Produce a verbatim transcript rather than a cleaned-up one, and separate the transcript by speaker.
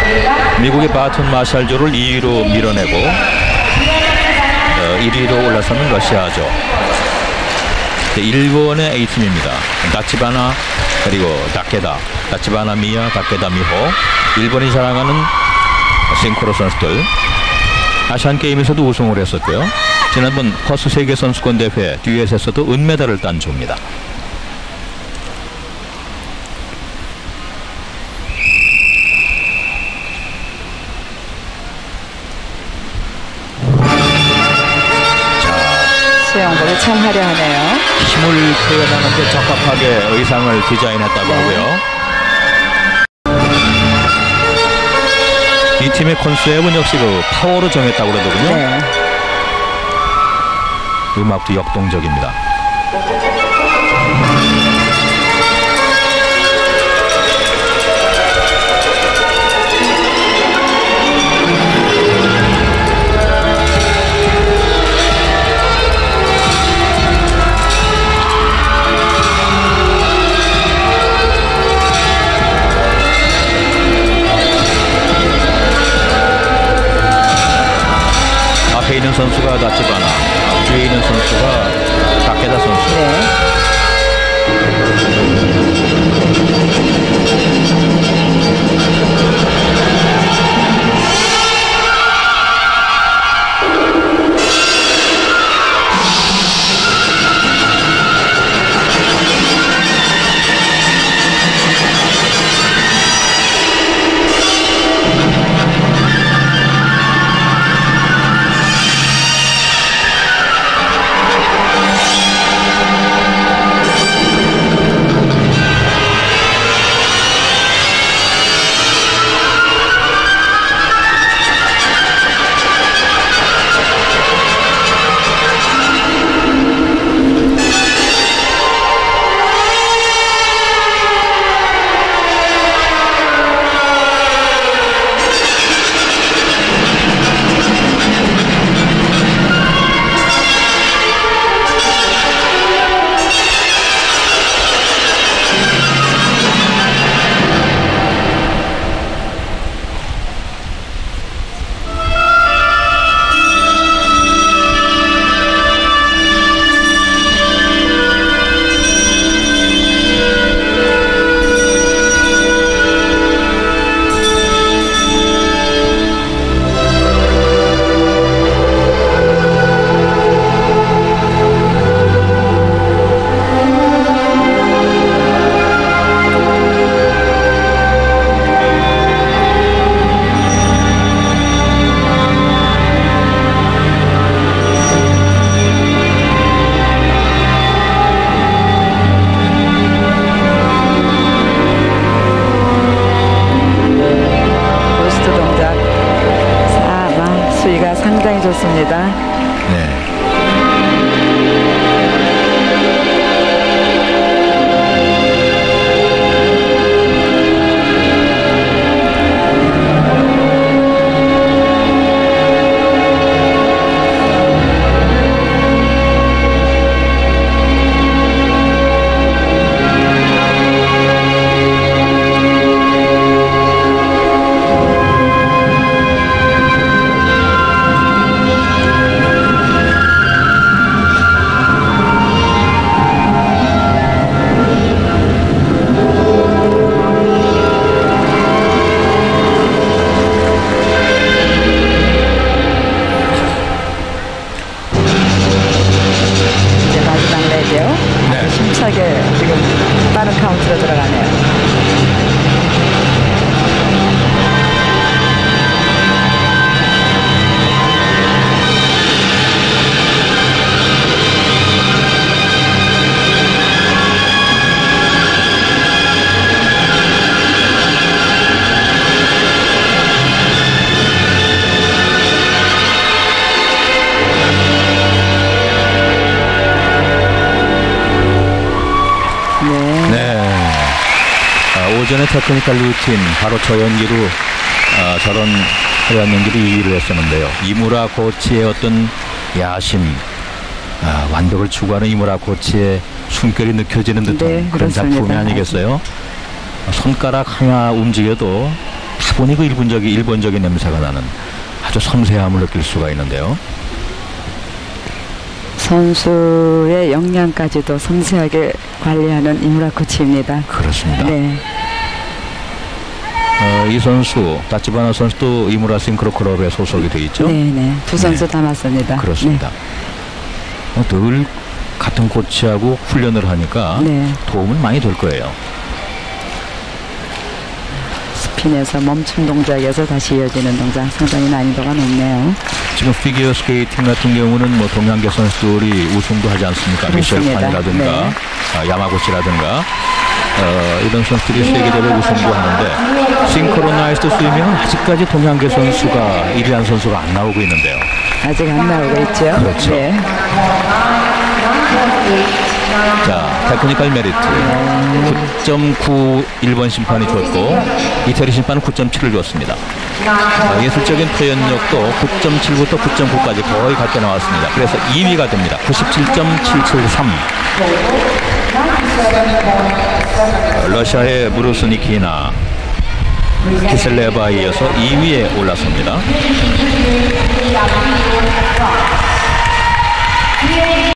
Speaker 1: 미국의 바튼 마샬조를 이 위로 밀어내고 어, 일 위로 올라서는 러시아죠. 일본의 A팀입니다. 다치바나 그리고 다케다, 다치바나 미야, 다케다 미호. 일본이 자랑하는 싱크로 선수들. 아시안게임에서도 우승을 했었고요. 지난번 퍼스 세계선수권 대회 듀엣에서도 은메달을 딴 조입니다.
Speaker 2: 수영복이 참 화려하네요.
Speaker 1: 힘을 표현하는 데 적합하게 의상을 디자인했다고 네. 하고요. 이 팀의 컨셉은 역시 그 파워로 정했다고 그러더군요. 네. 음악도 역동적입니다. 앞에 있는 선수가 다치바나, 뒤에 있는 선수가 다케다 선수. 네.
Speaker 2: 상당히 좋습니다.
Speaker 1: 네.
Speaker 2: 카운트로 들어가네요.
Speaker 1: 오전에 테크니컬 루틴 바로 저 연기로 아, 저런 화려한 연기로 이 위를 했었는데요. 이무라 코치의 어떤 야심, 아, 완벽을 추구하는 이무라 코치의 숨결이 느껴지는 듯한
Speaker 2: 네,
Speaker 1: 그런 작품이 아니겠어요? 손가락 하나 움직여도 타보니 그 일본적인 일본적인 냄새가 나는 아주 섬세함을 느낄 수가 있는데요.
Speaker 2: 선수의 역량까지도 섬세하게 관리하는 이무라 코치입니다.
Speaker 1: 그렇습니다.
Speaker 2: 네.
Speaker 1: 어, 이 선수 다치바나 선수도 이무라 싱크로 클럽에 소속이 되어 있죠.
Speaker 2: 네네. 두 선수 다 맞습니다.
Speaker 1: 그렇습니다. 어, 늘 같은 코치하고 훈련을 하니까
Speaker 2: 네.
Speaker 1: 도움은 많이 될 거예요.
Speaker 2: 스핀에서 멈춤 동작에서 다시 이어지는 동작, 상당히 난이도가 높네요.
Speaker 1: 지금 피겨 스케이팅 같은 경우는 뭐 동양계 선수들이 우승도 하지 않습니까? 미셸
Speaker 2: 그렇습니다.
Speaker 1: 판이라든가
Speaker 2: 네.
Speaker 1: 아, 야마구치라든가 어, 이런 선수들이 세계대회 우승도 하는데 싱크로나이즈드 스위밍은 아직까지 동양계 선수가 일 위 한 선수가 안 나오고 있는데요.
Speaker 2: 아직 안 나오고 있죠.
Speaker 1: 그렇죠.
Speaker 2: 네.
Speaker 1: 자, 테크니컬 메리트 구 점 구 일 번 심판이 줬고 이태리 심판은 구 점 칠을 줬습니다. 아, 예술적인 표현력도 구 점 칠부터 구 점 구까지 거의 같게 나왔습니다. 그래서 이 위가 됩니다. 구십칠 점 칠칠삼. 러시아의 무르스니키나 키셀레바에 이어서 이 위에 올랐습니다.